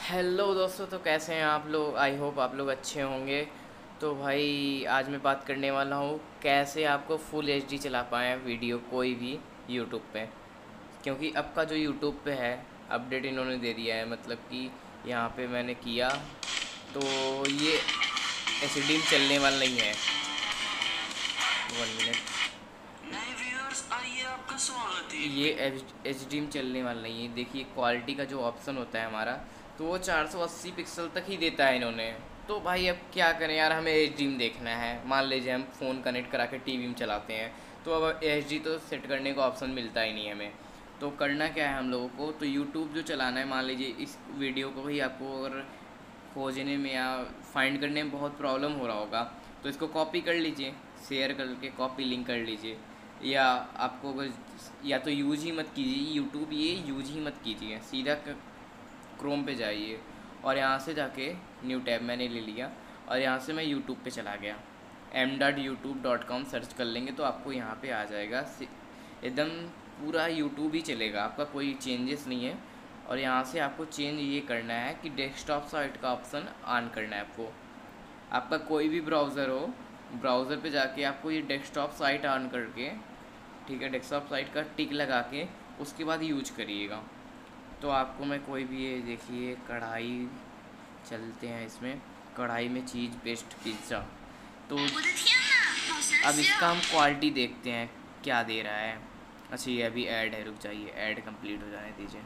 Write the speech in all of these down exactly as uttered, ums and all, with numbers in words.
Hello दोस्तों, तो कैसे हैं आप लोग। आई होप आप लोग अच्छे होंगे। तो भाई आज मैं बात करने वाला हूँ कैसे आपको फुल एचडी चला पाएँ वीडियो कोई भी यूट्यूब पे। क्योंकि अब का जो यूट्यूब पे है अपडेट इन्होंने दे दिया है, मतलब कि यहाँ पे मैंने किया तो ये एचडी में चलने वाला नहीं है। One minute. नए व्यूअर्स आइए आपका स्वागत है। ये एच डी में चलने वाला नहीं है। देखिए क्वालिटी का जो ऑप्शन होता है हमारा, तो वो चार सौ अस्सी पिक्सल तक ही देता है इन्होंने। तो भाई अब क्या करें यार, हमें एच डी में देखना है। मान लीजिए हम फ़ोन कनेक्ट करा के टीवी में चलाते हैं, तो अब एच डी तो सेट करने का ऑप्शन मिलता ही नहीं है हमें। तो करना क्या है हम लोगों को, तो यूट्यूब जो चलाना है, मान लीजिए इस वीडियो को ही आपको अगर खोजने में या फाइंड करने में बहुत प्रॉब्लम हो रहा होगा, तो इसको कॉपी कर लीजिए, शेयर करके कॉपी लिंक कर लीजिए। या आपको अगर या तो यूज ही मत कीजिए यूट्यूब, ये यूज ही मत कीजिए, सीधा क्रोम पे जाइए और यहाँ से जाके न्यू टैब मैंने ले लिया और यहाँ से मैं यूट्यूब पे चला गया। M dot YouTube dot com search कर लेंगे तो आपको यहाँ पे आ जाएगा, एकदम पूरा यूट्यूब ही चलेगा, आपका कोई चेंजेस नहीं है। और यहाँ से आपको चेंज ये करना है कि डेस्कटॉप साइट का ऑप्शन ऑन करना है आपको। आपका कोई भी ब्राउज़र हो, ब्राउज़र पे जाके आपको ये डेस्कटॉप साइट ऑन करके, ठीक है, डेस्कटॉप साइट का टिक लगा के उसके बाद यूज करिएगा। तो आपको मैं कोई भी, ये देखिए कढ़ाई चलते हैं, इसमें कढ़ाई में चीज़ बेस्ट पिज़्ज़ा। तो अब इसका हम क्वालिटी देखते हैं क्या दे रहा है। अच्छा ये अभी ऐड है, रुक जाइए, ऐड कंप्लीट हो जाने दीजिए।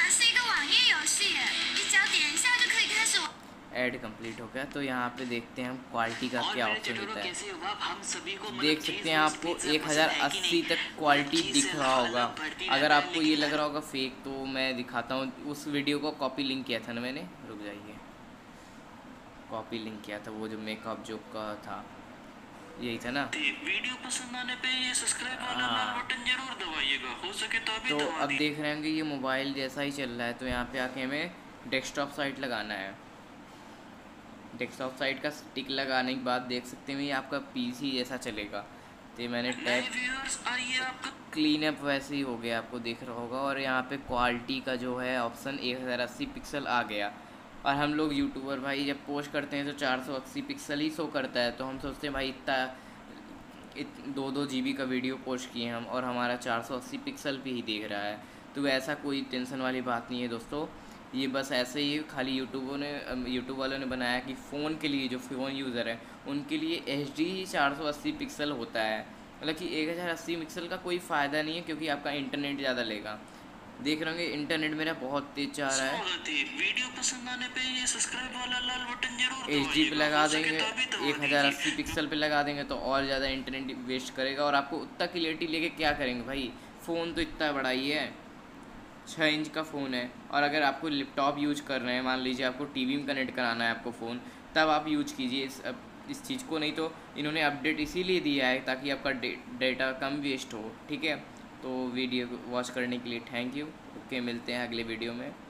ऐड कंप्लीट हो गया, तो यहाँ पे देखते हैं हम क्वालिटी का क्या ऑप्शन देता है। देख सकते हैं आपको एक हज़ार अस्सी तक क्वालिटी दिख रहा होगा। अगर आपको ये लग रहा होगा फेक, तो मैं दिखाता हूँ। उस वीडियो को कॉपी लिंक किया था ना मैंने, रुक जाइए, कॉपी लिंक किया था वो जो मेकअप जो का था, यही था ना। वीडियो पसंद आने पे ये सब्सक्राइब वाला लाल बटन जरूर दबाइएगा, हो सके तो अभी तो दबा अब दें। देख रहे होंगे ये मोबाइल जैसा ही चल रहा है, तो यहाँ पे आके हमें डेस्कटॉप साइट लगाना है। डेस्कटॉप साइट का टिक लगाने के बाद देख सकते हैं ये आपका पीसी जैसा चलेगा। तो मैंने टैप क्लीन अप वैसे ही हो गया, आपको दिख रहा होगा। और यहाँ पे क्वालिटी का जो है ऑप्शन एक हज़ार अस्सी पिक्सल आ गया। और हम लोग यूट्यूबर भाई जब पोस्ट करते हैं तो चार सौ अस्सी पिक्सल ही शो करता है, तो हम सोचते हैं भाई इतना इत, दो दो जी बी का वीडियो पोस्ट किए हम और हमारा चार सौ अस्सी पिक्सल पे ही देख रहा है। तो ऐसा कोई टेंशन वाली बात नहीं है दोस्तों। ये बस ऐसे ही खाली यूट्यूबों ने यूट्यूब वालों ने बनाया कि फ़ोन के लिए, जो फ़ोन यूज़र है उनके लिए एच डी चार सौ अस्सी पिक्सल होता है। मतलब कि एक हज़ार अस्सी पिक्सल का कोई फ़ायदा नहीं है, क्योंकि आपका इंटरनेट ज़्यादा लेगा। देख रहे होंगे इंटरनेट मेरा बहुत तेज़ चाह रहा है। वीडियो पसंद आने पे ये सब्सक्राइब वाला लाल बटन जरूर एच डी पे लगा हो सके देंगे, तो अभी दबा एक हज़ार अस्सी पिक्सल पे लगा देंगे तो और ज़्यादा इंटरनेट वेस्ट करेगा। और आपको उतना क्लियरिटी लेके क्या करेंगे भाई, फ़ोन तो इतना बड़ा ही है, छः इंच का फ़ोन है। और अगर आपको लैपटॉप यूज कर रहे हैं, मान लीजिए आपको टीवी में कनेक्ट कराना है आपको फ़ोन, तब आप यूज कीजिए इस इस चीज़ को। नहीं तो इन्होंने अपडेट इसीलिए दिया है ताकि आपका डे, डेटा कम वेस्ट हो, ठीक है। तो वीडियो वॉच करने के लिए थैंक यू। ओके, मिलते हैं अगले वीडियो में।